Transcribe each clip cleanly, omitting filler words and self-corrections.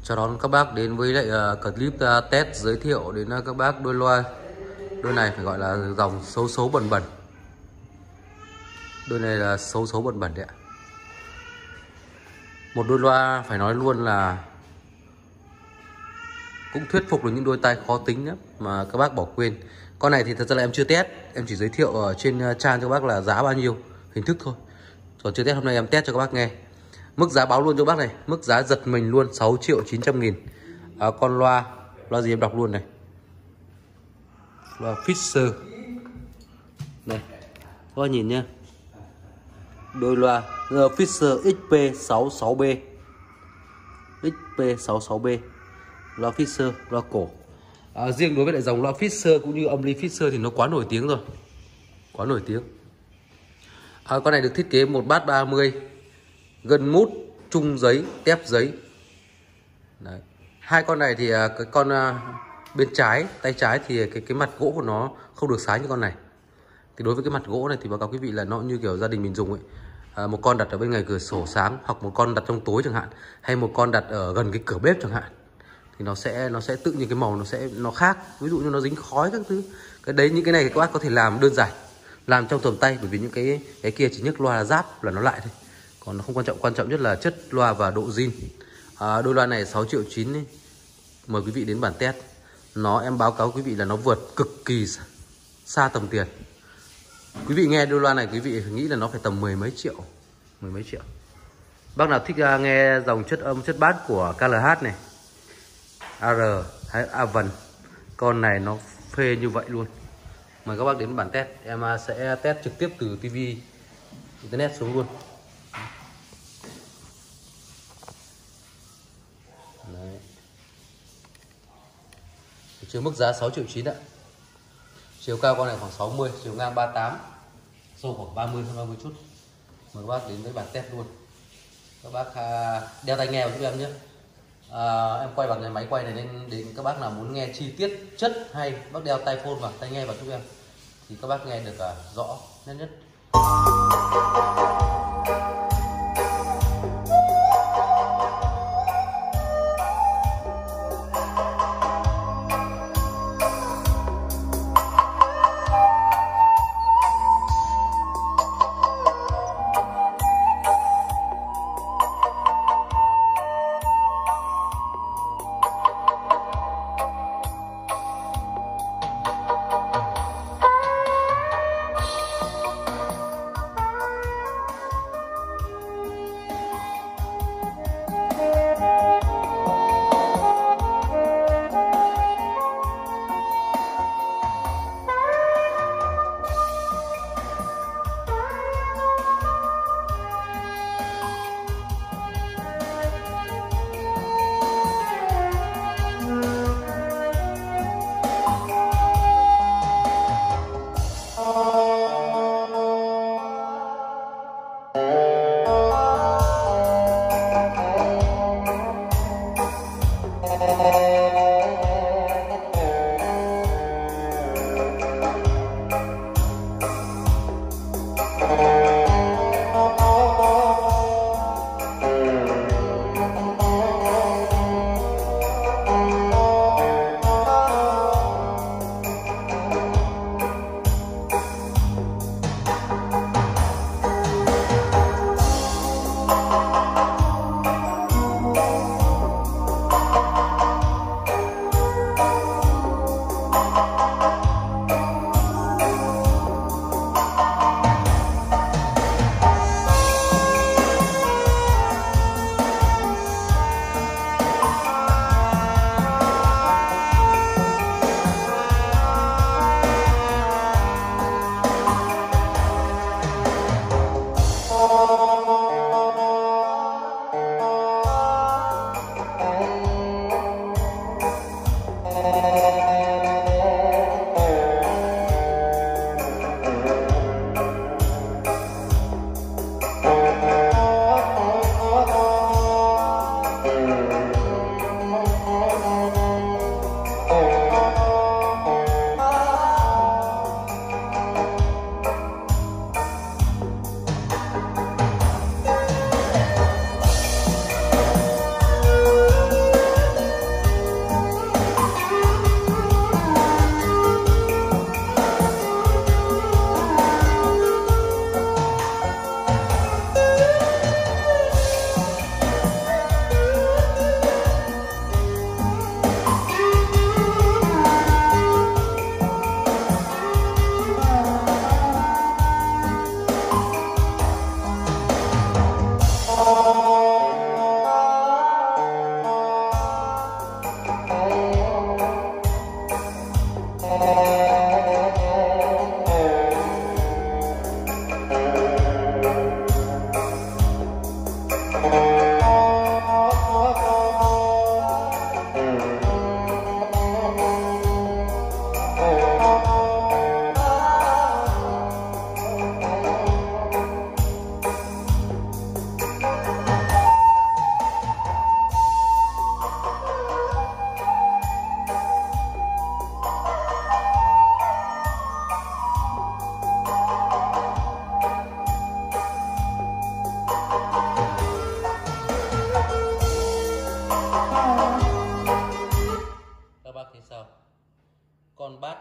Chào đón các bác đến với lại clip test giới thiệu đến các bác đôi loa. Đôi này phải gọi là dòng xấu xấu bẩn bẩn. Đôi này là xấu xấu bẩn bẩn đấy ạ. Một đôi loa phải nói luôn là cũng thuyết phục được những đôi tai khó tính nhất mà các bác bỏ quên. Con này thì thật ra là em chưa test, em chỉ giới thiệu ở trên trang cho các bác là giá bao nhiêu, hình thức thôi. Còn chưa test, hôm nay em test cho các bác nghe. Mức giá báo luôn cho bác này, mức giá giật mình luôn, 6.900.000. Con loa gì em đọc luôn này. Loa Fisher. Này, các bác nhìn nhá. Đôi loa Fisher XP66B. XP66B. Loa Fisher, loa cổ. Riêng đối với lại dòng loa Fisher cũng như âm ly Fisher thì nó quá nổi tiếng rồi. Quá nổi tiếng. Con này được thiết kế một bát 30, gân mút, chung giấy, tép giấy. Đấy. Hai con này thì cái con bên trái, tay trái thì cái mặt gỗ của nó không được sáng như con này. Thì đối với cái mặt gỗ này thì báo cáo quý vị là nó như kiểu gia đình mình dùng ấy. Một con đặt ở bên ngoài cửa sổ sáng, hoặc một con đặt trong tối chẳng hạn, hay một con đặt ở gần cái cửa bếp chẳng hạn, thì nó sẽ tự nhiên cái màu nó khác. Ví dụ như nó dính khói các thứ. Những cái này các bác có thể làm đơn giản, làm trong tầm tay, bởi vì những cái kia chỉ nhấc loa giáp là nó lại thôi. Còn nó không quan trọng nhất là chất loa và độ zin. Đôi loa này 6.900.000 ấy. Mời quý vị đến bản test. Em báo cáo quý vị là nó vượt cực kỳ xa tầm tiền. Quý vị nghe đôi loa này quý vị nghĩ là nó phải tầm mười mấy triệu. Bác nào thích nghe dòng chất âm chất bass của KLH này, AR hay Avan, con này nó phê như vậy luôn. Mời các bác đến bản test. Em sẽ test trực tiếp từ TV internet xuống luôn. Đấy. Chiều mức giá 6.900.000 ạ. Chiều cao con này khoảng 60, chiều ngang 38, sâu khoảng 30 hơn 30 chút. Mời các bác đến với bản test luôn. Các bác đeo tai nghe vào giúp em nhé. Em quay bằng cái máy quay này nên đến các bác nào muốn nghe chi tiết chất hay, bác đeo tai phone vào, tai nghe vào giúp em thì các bác nghe được rõ nhất.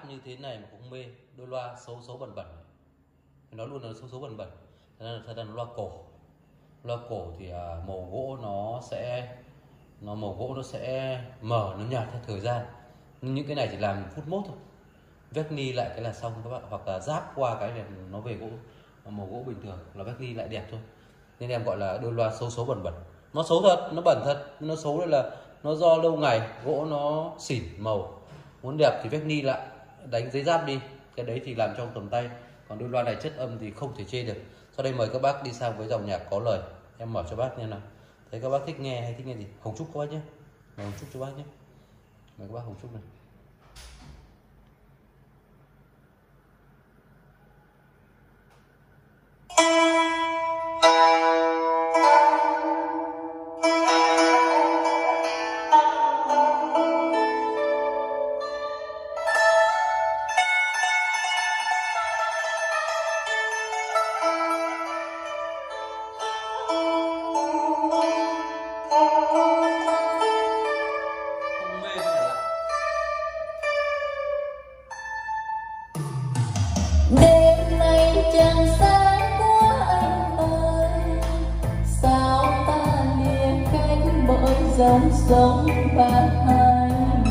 giáp như thế này mà cũng mê. Đôi loa xấu xấu bẩn bẩn, nói luôn là xấu xấu bẩn bẩn. Thật ra là loa cổ. Loa cổ thì màu gỗ nó sẽ mờ, nó nhạt theo thời gian. Những cái này chỉ làm phút mốt thôi, vét ni lại cái là xong các bạn, hoặc là giáp qua cái này nó về gỗ, màu gỗ bình thường là vét ni lại đẹp thôi. Nên em gọi là đôi loa xấu xấu bẩn bẩn. Nó xấu thật, nó bẩn thật, nó xấu đây là nó do lâu ngày gỗ nó xỉn màu. Muốn đẹp thì vét ni lại, đánh giấy giáp đi, cái đấy thì làm trong tầm tay. Còn đôi loa này chất âm thì không thể chê được. Sau đây mời các bác đi sang với dòng nhạc có lời, em mở cho bác nghe nào. Thấy các bác thích nghe hay thích nghe gì? Hồng Trúc các bác nhé, Hồng Trúc cho bác nhé, mời các bác Hồng Trúc này. Đêm nay trăng sáng quá anh ơi, sao ta lìa cánh bởi dòng sông ba hai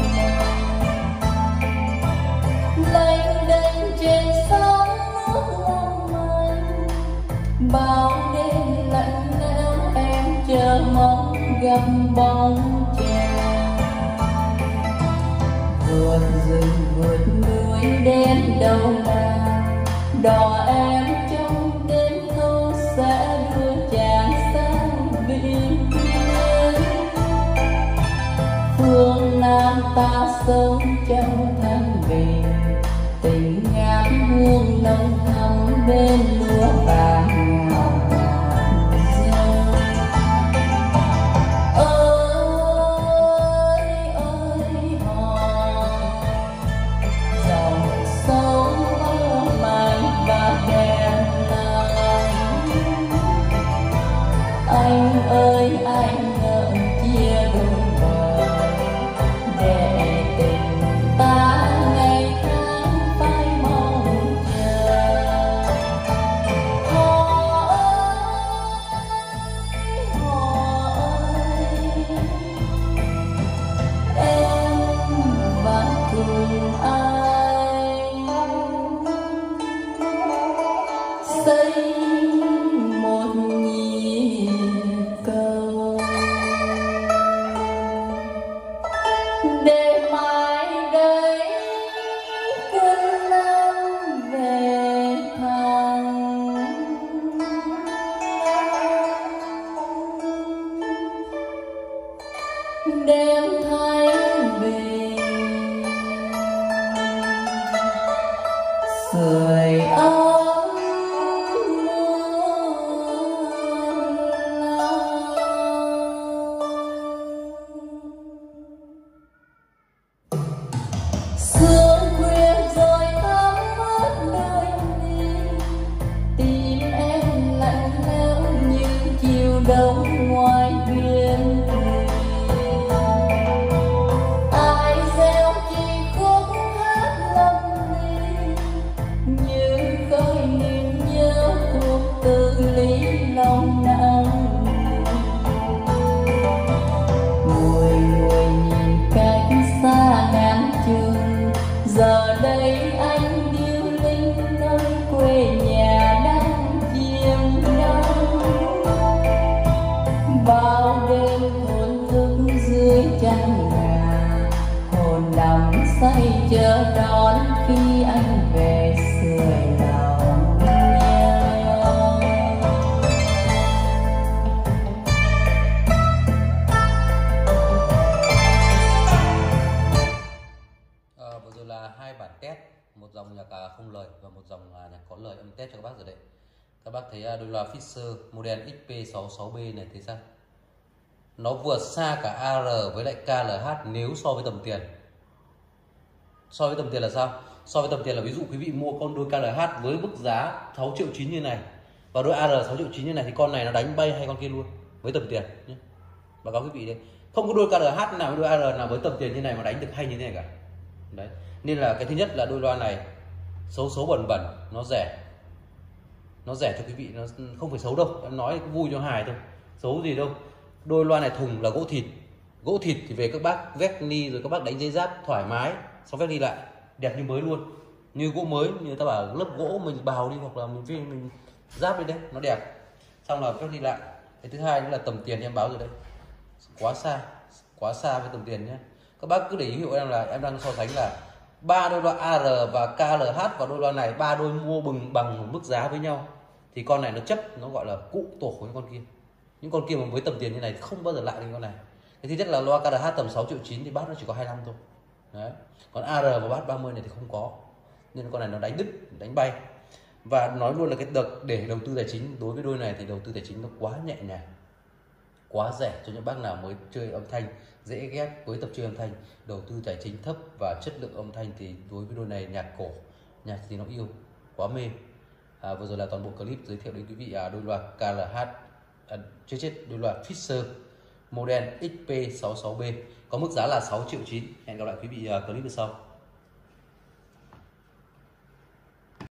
lênh đênh trên sóng nước long manh. Bao đêm lạnh lẽo em chờ mong gặp bóng chàng, vượt rừng vượt núi đến đâu nào. Đò em trong đêm thâu sẽ đưa chàng sang biển biên. Phương Nam ta sống trong thanh bình, tình ngát hương nồng thắm bên lúa vàng ngào ngạt rơi. Ơi ơi hò, dòng sông mạnh và đèn nắng. Anh ơi anh ngỡ chia đôi bờ, để tình ta ngày tháng phai mong chờ. Hò ơi, em vẫn cùng anh xây một nhịp cầu, để mai đây quân Nam về thẳng. Đêm Thái Bình sưởi ấm sương khuya rồi thấm ướt đôi mi. Tim em lạnh lẽo như chiều đông ngoài biển. Ai gieo chi khúc hát lầm ly, như khơi niềm nhớ cuộc từ ly lòng nặng. Ngồi ngồi nhìn cách xa ngàn chừng, giờ đây anh điêu linh nơi quê nhà đang chiêm đắm. Bao đêm thổn thức dưới chân nhà, hồn đắm say chờ đón khi anh về sưởi lòng nhau. Vừa rồi là hai bản test, một dòng nhạc không lời và một dòng nhạc có lời âm test cho các bác rồi đấy. Các bác thấy đôi loa Fisher model XP66B này thấy sao? Nó vượt xa cả AR với lại KLH nếu so với tầm tiền. So với tầm tiền là sao? So với tầm tiền là ví dụ quý vị mua con đôi KLH với mức giá 6 triệu 9 như này và đôi AR 6 triệu 9 như này thì con này nó đánh bay hay con kia luôn với tầm tiền nhé. Báo cáo quý vị đấy. Không có đôi KLH nào với đôi AR nào với tầm tiền như này mà đánh được hay như thế này cả. Đấy, nên là cái thứ nhất là đôi loa này xấu bẩn nó rẻ cho quý vị, nó không phải xấu đâu, em nói vui cho hài thôi, xấu gì đâu. Đôi loa này thùng là gỗ thịt thì về các bác vét ni rồi các bác đánh dây giáp thoải mái, xong vét ni lại đẹp như mới luôn, như gỗ mới, như ta bảo lớp gỗ mình bào đi hoặc là mình giáp đi đấy, nó đẹp, xong là vét ni lại. Cái thứ hai nữa là tầm tiền em báo rồi đấy, quá xa với tầm tiền nhé. Các bác cứ để ý, ví dụ em đang so sánh là 3 đôi loa AR và KLH và đôi loa này, 3 đôi mua bằng một mức giá với nhau, thì con này nó chấp, nó gọi là cụ tổ của những con kia. Những con kia mà với tầm tiền như này không bao giờ lại đến con này. Cái thứ nhất là loa KLH tầm 6,9 triệu thì bát nó chỉ có 25 thôi. Đấy. Còn AR và bát 30 này thì không có, nên con này nó đánh đứt, đánh bay. Và nói luôn là cái đợt để đầu tư tài chính đối với đôi này thì đầu tư tài chính nó quá nhẹ nhàng, quá rẻ cho những bác nào mới chơi âm thanh, dễ ghét với tập chơi âm thanh, đầu tư tài chính thấp và chất lượng âm thanh thì đối với đôi này nhạc cổ, nhạc gì nó yêu, quá mê. Vừa rồi là toàn bộ clip giới thiệu đến quý vị đôi loa KLH, đôi loa Fisher model XP66B có mức giá là 6,9 triệu. Hẹn gặp lại quý vị clip sau.